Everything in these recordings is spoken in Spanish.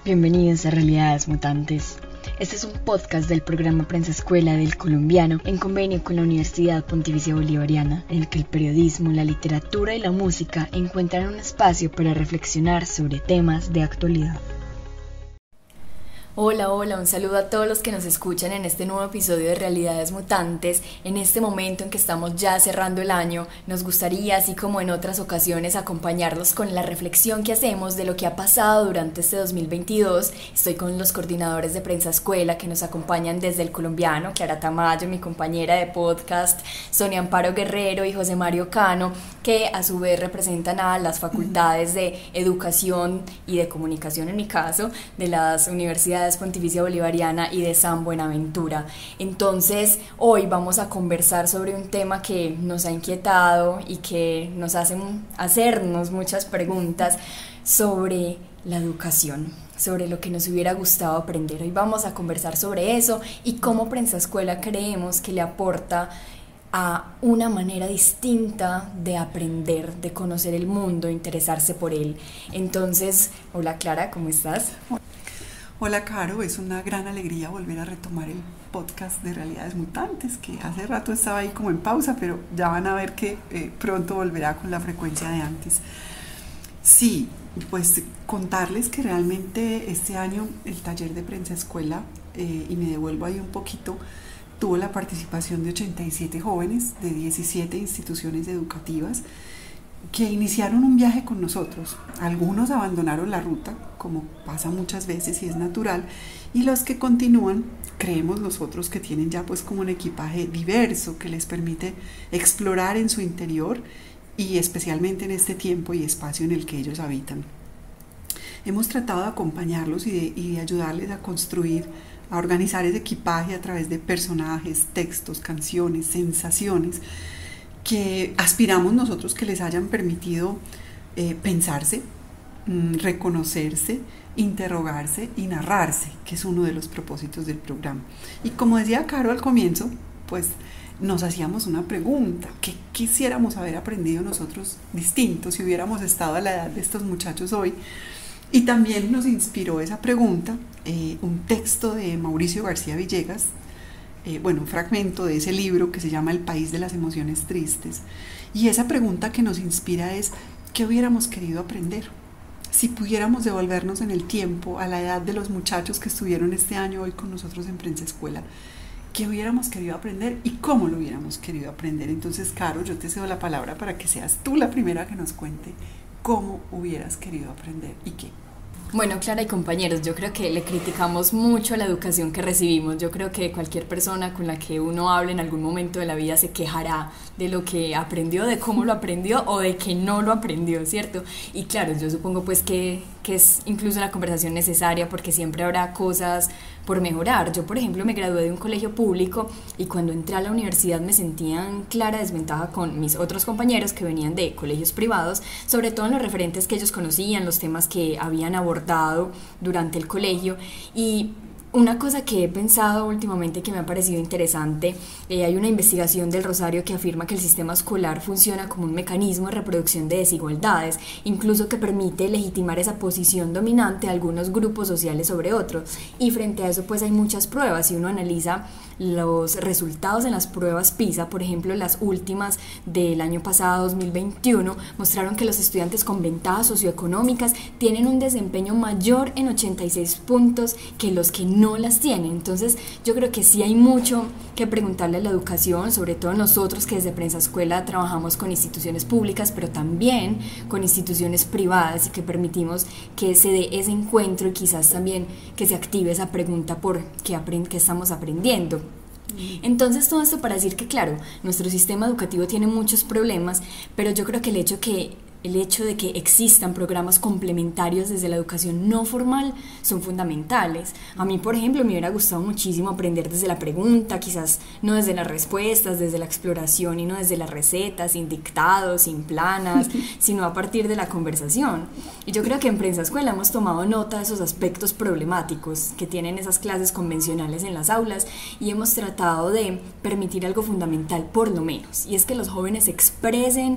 Bienvenidos a Realidades Mutantes. Este es un podcast del programa Prensa Escuela del Colombiano en convenio con la Universidad Pontificia Bolivariana, en el que el periodismo, la literatura y la música encuentran un espacio para reflexionar sobre temas de actualidad. Hola, un saludo a todos los que nos escuchan en este nuevo episodio de Realidades Mutantes. En este momento en que estamos ya cerrando el año, nos gustaría, así como en otras ocasiones, acompañarlos con la reflexión que hacemos de lo que ha pasado durante este 2022. Estoy con los coordinadores de Prensa Escuela que nos acompañan desde el Colombiano, Clara Tamayo, mi compañera de podcast, Sonia Amparo Guerrero y José Mario Cano, que a su vez representan a las facultades de Educación y de Comunicación, en mi caso, de las universidades Pontificia Bolivariana y de San Buenaventura. Entonces, hoy vamos a conversar sobre un tema que nos ha inquietado y que nos hace hacernos muchas preguntas sobre la educación, sobre lo que nos hubiera gustado aprender. Hoy vamos a conversar sobre eso y cómo Prensa Escuela creemos que le aporta a una manera distinta de aprender, de conocer el mundo, interesarse por él. Entonces, hola Clara, ¿cómo estás? Hola Caro, es una gran alegría volver a retomar el podcast de Realidades Mutantes, que hace rato estaba ahí como en pausa, pero ya van a ver que pronto volverá con la frecuencia de antes. Sí, pues contarles que realmente este año el taller de Prensa Escuela, y me devuelvo ahí un poquito, tuvo la participación de 87 jóvenes de 17 instituciones educativas que iniciaron un viaje con nosotros. Algunos abandonaron la ruta, como pasa muchas veces y es natural, y los que continúan, creemos nosotros que tienen ya pues como un equipaje diverso que les permite explorar en su interior y especialmente en este tiempo y espacio en el que ellos habitan. Hemos tratado de acompañarlos y de ayudarles a construir, a organizar ese equipaje a través de personajes, textos, canciones, sensaciones que aspiramos nosotros que les hayan permitido pensarse, reconocerse, interrogarse y narrarse, que es uno de los propósitos del programa. Y como decía Caro al comienzo, pues nos hacíamos una pregunta: ¿qué quisiéramos haber aprendido nosotros distinto si hubiéramos estado a la edad de estos muchachos hoy? Y también nos inspiró esa pregunta un texto de Mauricio García Villegas, un fragmento de ese libro que se llama El país de las emociones tristes. Y esa pregunta que nos inspira es: ¿qué hubiéramos querido aprender? Si pudiéramos devolvernos en el tiempo a la edad de los muchachos que estuvieron este año hoy con nosotros en Prensa Escuela, ¿qué hubiéramos querido aprender y cómo lo hubiéramos querido aprender? Entonces, Caro, yo te cedo la palabra para que seas tú la primera que nos cuente cómo hubieras querido aprender y qué. Bueno, Clara y compañeros, yo creo que le criticamos mucho a la educación que recibimos. Yo creo que cualquier persona con la que uno hable en algún momento de la vida se quejará de lo que aprendió, de cómo lo aprendió o de que no lo aprendió, ¿cierto? Y claro, yo supongo pues que es incluso una conversación necesaria porque siempre habrá cosas por mejorar. Yo, por ejemplo, me gradué de un colegio público y cuando entré a la universidad me sentía en clara desventaja con mis otros compañeros que venían de colegios privados, sobre todo en los referentes que ellos conocían, los temas que habían abordado durante el colegio. Y una cosa que he pensado últimamente que me ha parecido interesante, hay una investigación del Rosario que afirma que el sistema escolar funciona como un mecanismo de reproducción de desigualdades, incluso que permite legitimar esa posición dominante de algunos grupos sociales sobre otros. Y frente a eso pues hay muchas pruebas. Si uno analiza los resultados en las pruebas PISA, por ejemplo las últimas del año pasado, 2021, mostraron que los estudiantes con ventajas socioeconómicas tienen un desempeño mayor en 86 puntos que los que no las tienen. Entonces yo creo que sí hay mucho que preguntarle a la educación, sobre todo nosotros que desde Prensa Escuela trabajamos con instituciones públicas pero también con instituciones privadas y que permitimos que se dé ese encuentro y quizás también que se active esa pregunta por qué estamos aprendiendo. Entonces todo esto para decir que claro, nuestro sistema educativo tiene muchos problemas, pero yo creo que el hecho de que existan programas complementarios desde la educación no formal son fundamentales. A mí, por ejemplo, me hubiera gustado muchísimo aprender desde la pregunta, quizás no desde las respuestas, desde la exploración y no desde las recetas, sin dictados, sin planas, sino a partir de la conversación. Y yo creo que en Prensa Escuela hemos tomado nota de esos aspectos problemáticos que tienen esas clases convencionales en las aulas y hemos tratado de permitir algo fundamental, por lo menos, y es que los jóvenes expresen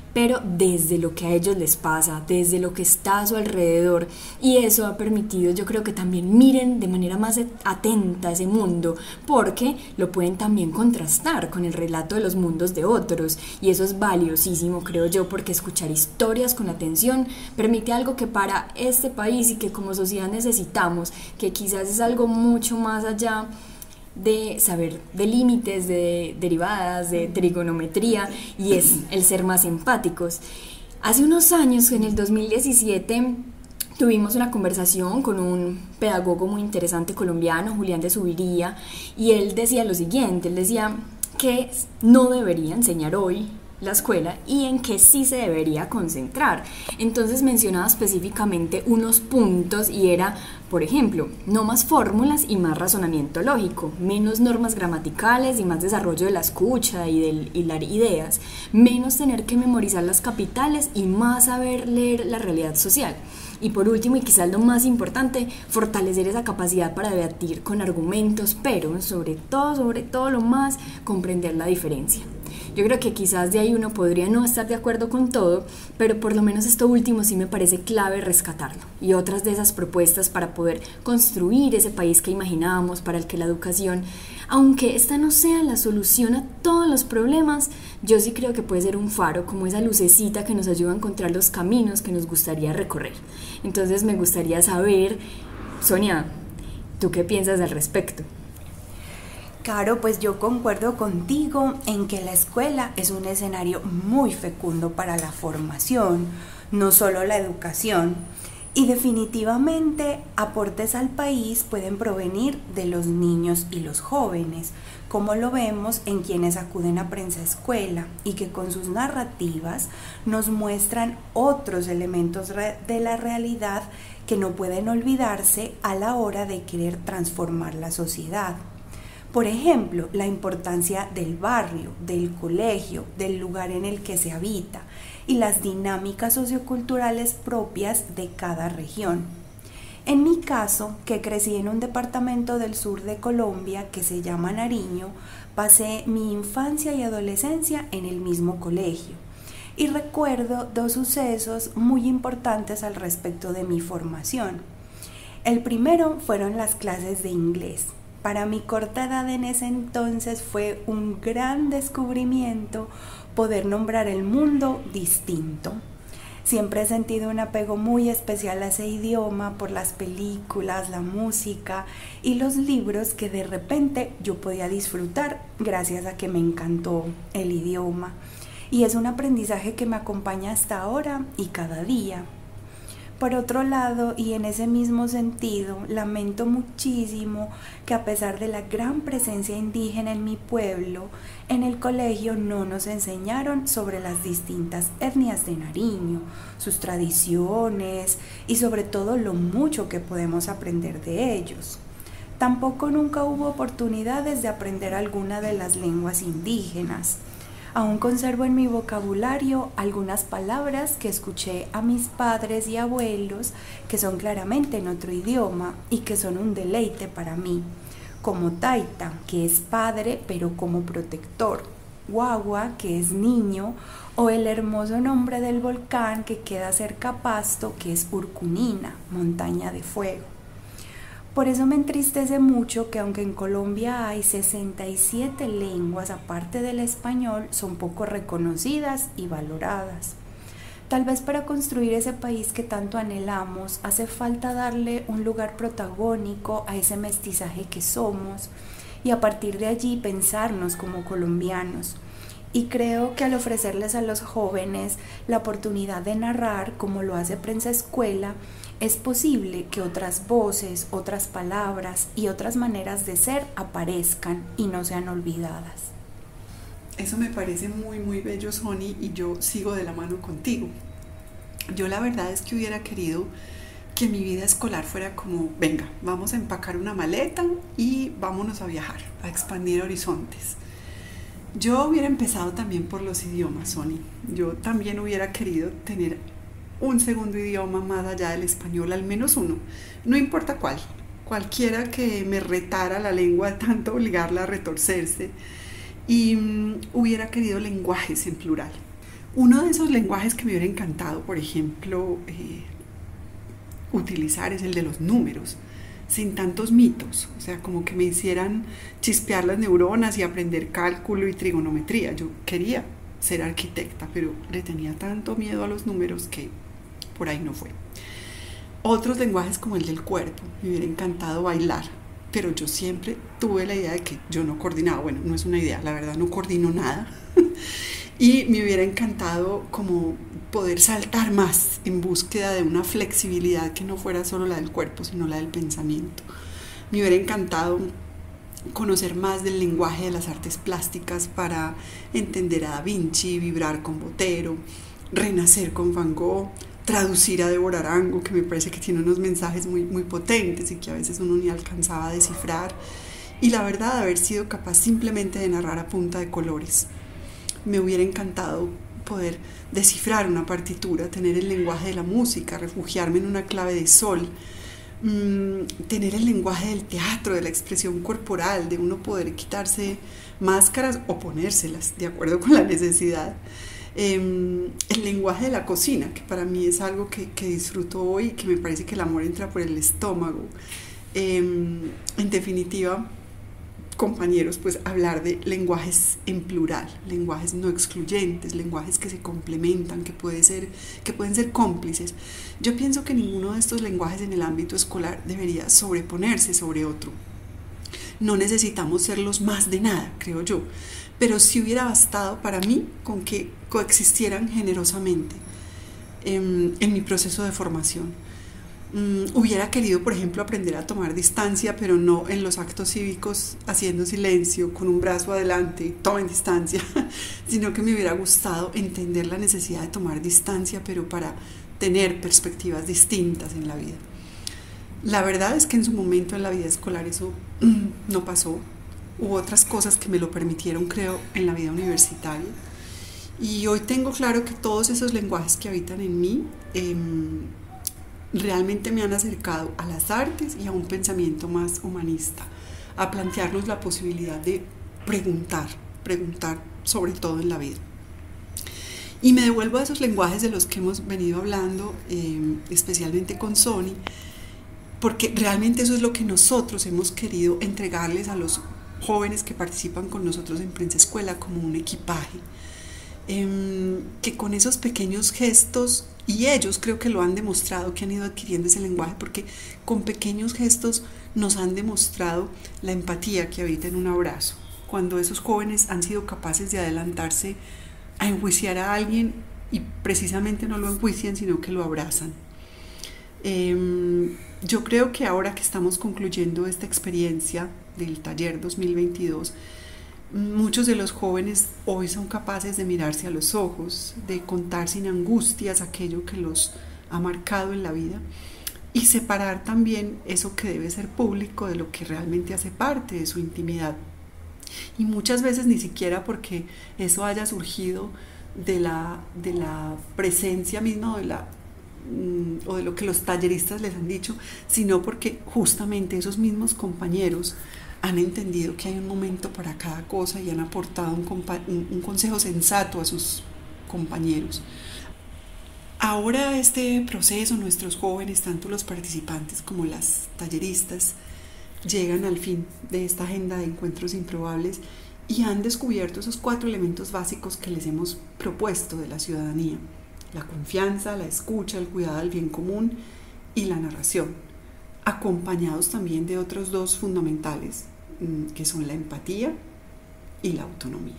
pero desde lo que a ellos les pasa, desde lo que está a su alrededor, y eso ha permitido, yo creo, que también miren de manera más atenta ese mundo, porque lo pueden también contrastar con el relato de los mundos de otros, y eso es valiosísimo, creo yo, porque escuchar historias con atención permite algo que para este país y que como sociedad necesitamos, que quizás es algo mucho más allá de saber de límites, de derivadas, de trigonometría, y es el ser más empáticos. Hace unos años, en el 2017, tuvimos una conversación con un pedagogo muy interesante colombiano, Julián de Subiría, y él decía lo siguiente, él decía que no debería enseñar hoy la escuela y en qué sí se debería concentrar. Entonces mencionaba específicamente unos puntos y era, por ejemplo, no más fórmulas y más razonamiento lógico, menos normas gramaticales y más desarrollo de la escucha y del hilar ideas, menos tener que memorizar las capitales y más saber leer la realidad social. Y por último, y quizás lo más importante, fortalecer esa capacidad para debatir con argumentos, pero sobre todo lo más, comprender la diferencia. Yo creo que quizás de ahí uno podría no estar de acuerdo con todo, pero por lo menos esto último sí me parece clave rescatarlo. Y otras de esas propuestas para poder construir ese país que imaginábamos, para el que la educación, aunque esta no sea la solución a todos los problemas, yo sí creo que puede ser un faro, como esa lucecita que nos ayuda a encontrar los caminos que nos gustaría recorrer. Entonces me gustaría saber, Sonia, ¿tú qué piensas al respecto? Caro, pues yo concuerdo contigo en que la escuela es un escenario muy fecundo para la formación, no solo la educación, y definitivamente aportes al país pueden provenir de los niños y los jóvenes, como lo vemos en quienes acuden a Prensa Escuela y que con sus narrativas nos muestran otros elementos de la realidad que no pueden olvidarse a la hora de querer transformar la sociedad. Por ejemplo, la importancia del barrio, del colegio, del lugar en el que se habita y las dinámicas socioculturales propias de cada región. En mi caso, que crecí en un departamento del sur de Colombia que se llama Nariño, pasé mi infancia y adolescencia en el mismo colegio y recuerdo dos sucesos muy importantes al respecto de mi formación. El primero fueron las clases de inglés. Para mi corta edad en ese entonces fue un gran descubrimiento poder nombrar el mundo distinto. Siempre he sentido un apego muy especial a ese idioma por las películas, la música y los libros que de repente yo podía disfrutar gracias a que me encantó el idioma. Y es un aprendizaje que me acompaña hasta ahora y cada día. Por otro lado, y en ese mismo sentido, lamento muchísimo que a pesar de la gran presencia indígena en mi pueblo, en el colegio no nos enseñaron sobre las distintas etnias de Nariño, sus tradiciones y sobre todo lo mucho que podemos aprender de ellos. Tampoco nunca hubo oportunidades de aprender alguna de las lenguas indígenas. Aún conservo en mi vocabulario algunas palabras que escuché a mis padres y abuelos que son claramente en otro idioma y que son un deleite para mí, como taita, que es padre pero como protector, guagua, que es niño, o el hermoso nombre del volcán que queda cerca a Pasto, que es Urcunina, montaña de fuego. Por eso me entristece mucho que aunque en Colombia hay 67 lenguas aparte del español, son poco reconocidas y valoradas. Tal vez para construir ese país que tanto anhelamos, hace falta darle un lugar protagónico a ese mestizaje que somos y a partir de allí pensarnos como colombianos. Y creo que al ofrecerles a los jóvenes la oportunidad de narrar, como lo hace Prensa Escuela, es posible que otras voces, otras palabras y otras maneras de ser aparezcan y no sean olvidadas. Eso me parece muy, muy bello, Sony, y yo sigo de la mano contigo. Yo la verdad es que hubiera querido que mi vida escolar fuera como, venga, vamos a empacar una maleta y vámonos a viajar, a expandir horizontes. Yo hubiera empezado también por los idiomas, Sony. Yo también hubiera querido tener un segundo idioma más allá del español, al menos uno, no importa cuál, cualquiera que me retara la lengua de tanto obligarla a retorcerse, y hubiera querido lenguajes en plural. Uno de esos lenguajes que me hubiera encantado, por ejemplo, utilizar es el de los números, sin tantos mitos, o sea, como que me hicieran chispear las neuronas y aprender cálculo y trigonometría. Yo quería ser arquitecta, pero le tenía tanto miedo a los números que por ahí no fue. Otros lenguajes como el del cuerpo, me hubiera encantado bailar, pero yo siempre tuve la idea de que yo no coordinaba. Bueno, no es una idea, la verdad no coordino nada. Y me hubiera encantado como poder saltar más en búsqueda de una flexibilidad que no fuera solo la del cuerpo, sino la del pensamiento. Me hubiera encantado conocer más del lenguaje de las artes plásticas para entender a Da Vinci, vibrar con Botero, renacer con Van Gogh, traducir a Débora Arango, que me parece que tiene unos mensajes muy, muy potentes y que a veces uno ni alcanzaba a descifrar. Y la verdad, haber sido capaz simplemente de narrar a punta de colores. Me hubiera encantado poder descifrar una partitura, tener el lenguaje de la música, refugiarme en una clave de sol, tener el lenguaje del teatro, de la expresión corporal, de uno poder quitarse máscaras o ponérselas de acuerdo con la necesidad. El lenguaje de la cocina, que para mí es algo que disfruto hoy y que me parece que el amor entra por el estómago. En definitiva, compañeros, pues hablar de lenguajes en plural, lenguajes no excluyentes, lenguajes que se complementan, que pueden ser cómplices. Yo pienso que ninguno de estos lenguajes en el ámbito escolar debería sobreponerse sobre otro. No necesitamos ser los más de nada, creo yo, pero sí hubiera bastado para mí con que coexistieran generosamente en mi proceso de formación. Hubiera querido, por ejemplo, aprender a tomar distancia, pero no en los actos cívicos haciendo silencio, con un brazo adelante y tomen distancia, sino que me hubiera gustado entender la necesidad de tomar distancia, pero para tener perspectivas distintas en la vida. La verdad es que en su momento en la vida escolar eso no pasó. Hubo otras cosas que me lo permitieron, creo, en la vida universitaria. Y hoy tengo claro que todos esos lenguajes que habitan en mí realmente me han acercado a las artes y a un pensamiento más humanista, a plantearnos la posibilidad de preguntar sobre todo en la vida. Y me devuelvo a esos lenguajes de los que hemos venido hablando, especialmente con Sony, porque realmente eso es lo que nosotros hemos querido entregarles a los jóvenes que participan con nosotros en Prensa Escuela como un equipaje, que con esos pequeños gestos, y ellos creo que lo han demostrado, que han ido adquiriendo ese lenguaje, porque con pequeños gestos nos han demostrado la empatía que habita en un abrazo. Cuando esos jóvenes han sido capaces de adelantarse a enjuiciar a alguien y precisamente no lo enjuician, sino que lo abrazan. Yo creo que ahora que estamos concluyendo esta experiencia del taller 2022, muchos de los jóvenes hoy son capaces de mirarse a los ojos, de contar sin angustias aquello que los ha marcado en la vida y separar también eso que debe ser público de lo que realmente hace parte de su intimidad. Y muchas veces ni siquiera porque eso haya surgido de la presencia misma o de lo que los talleristas les han dicho, sino porque justamente esos mismos compañeros han entendido que hay un momento para cada cosa y han aportado un consejo sensato a sus compañeros. Ahora este proceso, nuestros jóvenes, tanto los participantes como las talleristas, llegan al fin de esta agenda de encuentros improbables y han descubierto esos 4 elementos básicos que les hemos propuesto de la ciudadanía: la confianza, la escucha, el cuidado del bien común y la narración, acompañados también de otros 2 fundamentales, que son la empatía y la autonomía.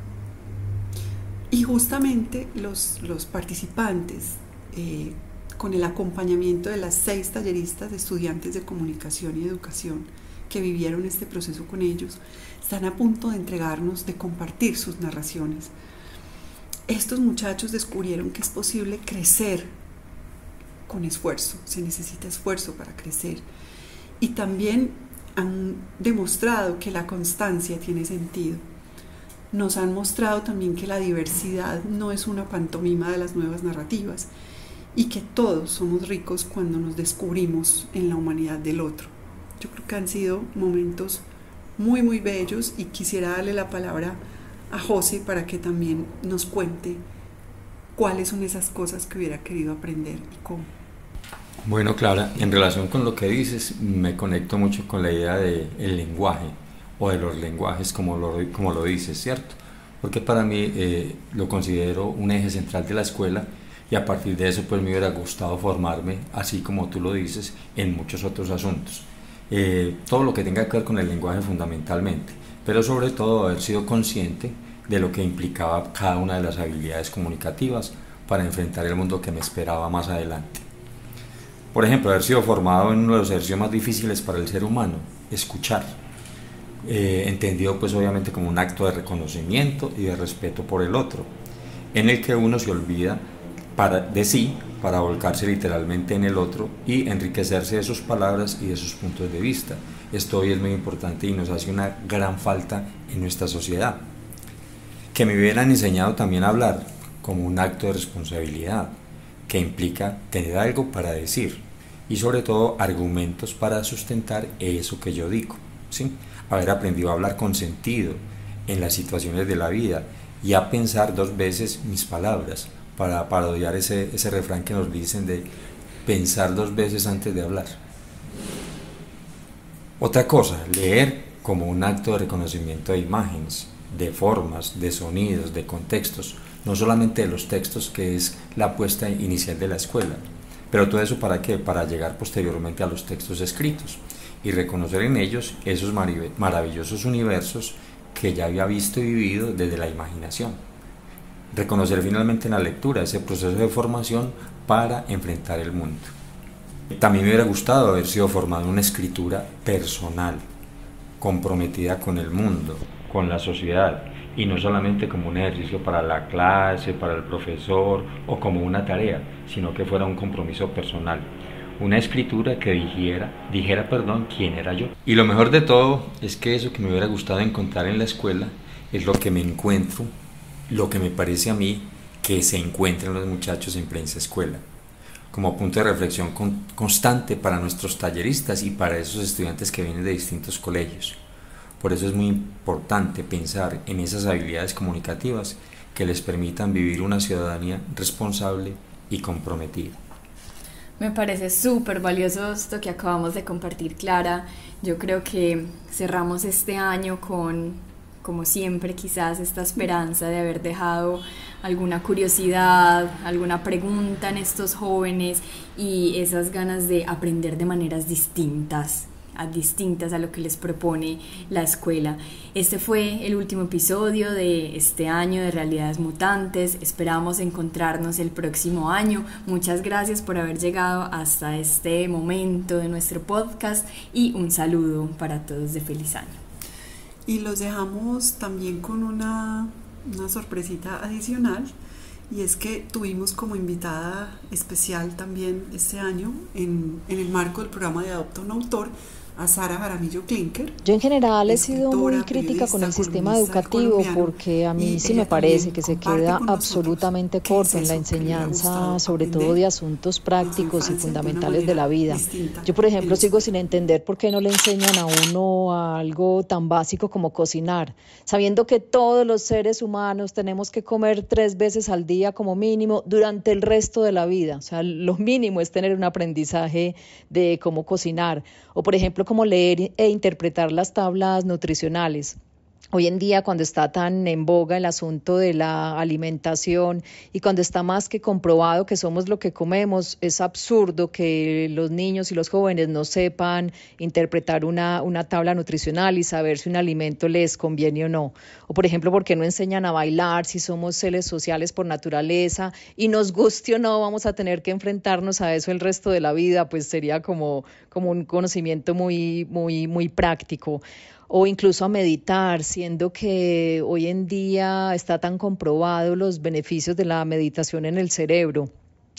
Y justamente los participantes, con el acompañamiento de las 6 talleristas, estudiantes de comunicación y educación que vivieron este proceso con ellos, están a punto de entregarnos, de compartir sus narraciones. Estos muchachos descubrieron que es posible crecer con esfuerzo, se necesita esfuerzo para crecer, y también han demostrado que la constancia tiene sentido. Nos han mostrado también que la diversidad no es una pantomima de las nuevas narrativas y que todos somos ricos cuando nos descubrimos en la humanidad del otro. Yo creo que han sido momentos muy, muy bellos y quisiera darle la palabra a José para que también nos cuente ¿cuáles son esas cosas que hubiera querido aprender y cómo? Bueno, Clara, en relación con lo que dices, me conecto mucho con la idea del lenguaje o de los lenguajes, como lo dices, ¿cierto? Porque para mí lo considero un eje central de la escuela y a partir de eso pues me hubiera gustado formarme, así como tú lo dices, en muchos otros asuntos. Todo lo que tenga que ver con el lenguaje fundamentalmente, pero sobre todo haber sido consciente de lo que implicaba cada una de las habilidades comunicativas para enfrentar el mundo que me esperaba más adelante. Por ejemplo, haber sido formado en uno de los ejercicios más difíciles para el ser humano, escuchar, entendido pues obviamente como un acto de reconocimiento y de respeto por el otro, en el que uno se olvida de sí para volcarse literalmente en el otro y enriquecerse de sus palabras y de sus puntos de vista. Esto hoy es muy importante y nos hace una gran falta en nuestra sociedad. Que me hubieran enseñado también a hablar como un acto de responsabilidad, que implica tener algo para decir y sobre todo argumentos para sustentar eso que yo digo, ¿sí? Haber aprendido a hablar con sentido en las situaciones de la vida y a pensar 2 veces mis palabras, para parodiar ese refrán que nos dicen de pensar 2 veces antes de hablar. Otra cosa, leer como un acto de reconocimiento de imágenes, de formas, de sonidos, de contextos, no solamente de los textos, que es la puesta inicial de la escuela, pero todo eso ¿para qué? Para llegar posteriormente a los textos escritos y reconocer en ellos esos maravillosos universos que ya había visto y vivido desde la imaginación. Reconocer finalmente en la lectura ese proceso de formación para enfrentar el mundo. También me hubiera gustado haber sido formado en una escritura personal, comprometida con el mundo, con la sociedad, y no solamente como un ejercicio para la clase, para el profesor o como una tarea, sino que fuera un compromiso personal, una escritura que dijera quién era yo. Y lo mejor de todo es que eso que me hubiera gustado encontrar en la escuela es lo que me encuentro, lo que me parece a mí que se encuentran los muchachos en Prensa Escuela, como punto de reflexión constante para nuestros talleristas y para esos estudiantes que vienen de distintos colegios. Por eso es muy importante pensar en esas habilidades comunicativas que les permitan vivir una ciudadanía responsable y comprometida. Me parece súper valioso esto que acabamos de compartir, Clara. Yo creo que cerramos este año con, como siempre, quizás esta esperanza de haber dejado alguna curiosidad, alguna pregunta en estos jóvenes y esas ganas de aprender de maneras distintas a lo que les propone la escuela. Este fue el último episodio de este año de Realidades Mutantes. Esperamos encontrarnos el próximo año. Muchas gracias por haber llegado hasta este momento de nuestro podcast y un saludo para todos de feliz año. Y los dejamos también con una sorpresita adicional, y es que tuvimos como invitada especial también este año en el marco del programa de Adopta un Autor a Sara Jaramillo Klinker. Yo en general he sido muy crítica con el sistema educativo porque a mí sí me parece que se queda absolutamente corto en la enseñanza, sobre todo de asuntos prácticos y fundamentales de la vida. Yo, por ejemplo, sigo sin entender por qué no le enseñan a uno algo tan básico como cocinar, sabiendo que todos los seres humanos tenemos que comer 3 veces al día como mínimo durante el resto de la vida. O sea, lo mínimo es tener un aprendizaje de cómo cocinar. O, por ejemplo, cómo leer e interpretar las tablas nutricionales. Hoy en día, cuando está tan en boga el asunto de la alimentación y cuando está más que comprobado que somos lo que comemos, es absurdo que los niños y los jóvenes no sepan interpretar una tabla nutricional y saber si un alimento les conviene o no. O, por ejemplo, ¿por qué no enseñan a bailar si somos seres sociales por naturaleza y nos guste o no vamos a tener que enfrentarnos a eso el resto de la vida? Pues sería como un conocimiento muy práctico. O incluso a meditar, siendo que hoy en día está tan comprobado los beneficios de la meditación en el cerebro.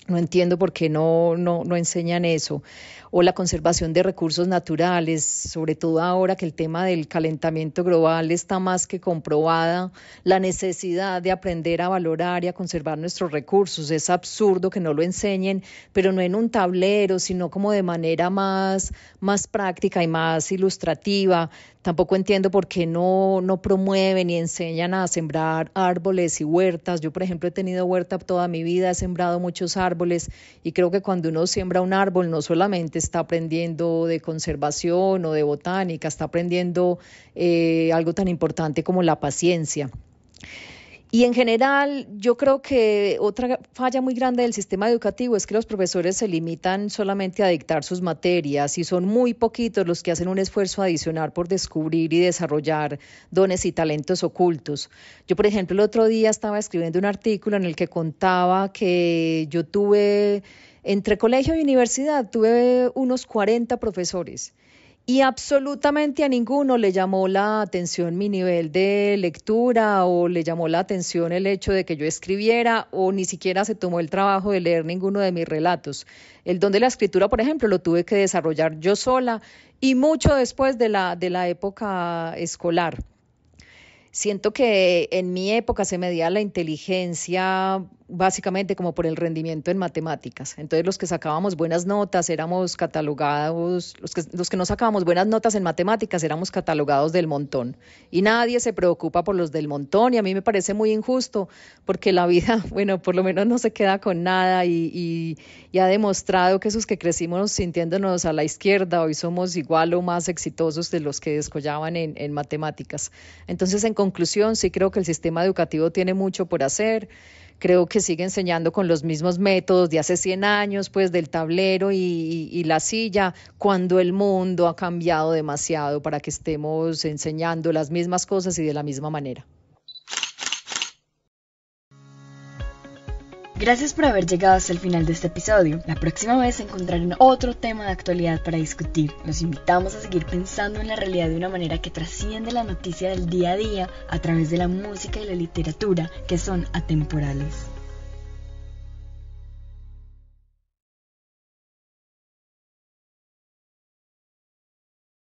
No entiendo por qué no enseñan eso. O la conservación de recursos naturales, sobre todo ahora que el tema del calentamiento global está más que comprobada, la necesidad de aprender a valorar y a conservar nuestros recursos. Es absurdo que no lo enseñen, pero no en un tablero, sino como de manera más práctica y más ilustrativa. Tampoco entiendo por qué no promueven y enseñan a sembrar árboles y huertas. Yo, por ejemplo, he tenido huerta toda mi vida, he sembrado muchos árboles y creo que cuando uno siembra un árbol no solamente está aprendiendo de conservación o de botánica, está aprendiendo algo tan importante como la paciencia. Y en general, yo creo que otra falla muy grande del sistema educativo es que los profesores se limitan solamente a dictar sus materias y son muy poquitos los que hacen un esfuerzo adicional por descubrir y desarrollar dones y talentos ocultos. Yo, por ejemplo, el otro día estaba escribiendo un artículo en el que contaba que yo tuve, entre colegio y universidad, tuve unos 40 profesores. Y absolutamente a ninguno le llamó la atención mi nivel de lectura o le llamó la atención el hecho de que yo escribiera o ni siquiera se tomó el trabajo de leer ninguno de mis relatos. El don de la escritura, por ejemplo, lo tuve que desarrollar yo sola y mucho después de la época escolar. Siento que en mi época se medía la inteligencia básicamente como por el rendimiento en matemáticas. Entonces los que sacábamos buenas notas éramos catalogados, los que no sacábamos buenas notas en matemáticas éramos catalogados del montón. Y nadie se preocupa por los del montón y a mí me parece muy injusto porque la vida, bueno, por lo menos no se queda con nada y ha demostrado que esos que crecimos sintiéndonos a la izquierda hoy somos igual o más exitosos de los que descollaban en matemáticas. Entonces, en conclusión, sí creo que el sistema educativo tiene mucho por hacer. Creo que sigue enseñando con los mismos métodos de hace 100 años, pues del tablero y la silla, cuando el mundo ha cambiado demasiado para que estemos enseñando las mismas cosas y de la misma manera. Gracias por haber llegado hasta el final de este episodio. La próxima vez encontrarán otro tema de actualidad para discutir. Los invitamos a seguir pensando en la realidad de una manera que trasciende la noticia del día a día a través de la música y la literatura, que son atemporales.